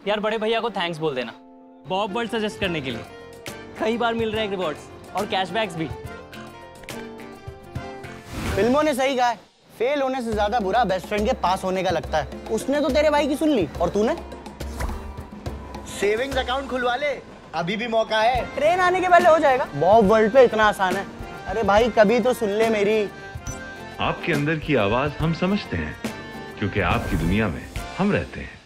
यार बड़े भैया को थैंक्स बोल देना बॉब वर्ड सजेस्ट करने के लिए। कई बार मिल रहे हैं रिवॉर्ड्स और कैशबैक्स भी। फिल्मों ने सही कहा है, फेल होने से ज्यादा बुरा बेस्ट फ्रेंड के पास होने का लगता है। उसने तो तेरे भाई की सुन ली और तूने सेविंग्स अकाउंट खुलवा ले, अभी भी मौका है। ट्रेन आने के पहले हो जाएगा। बॉब वर्ल्ड पे इतना आसान है। अरे भाई कभी तो सुन ले मेरी। आपके अंदर की आवाज हम समझते हैं, क्योंकि आपकी दुनिया में हम रहते हैं।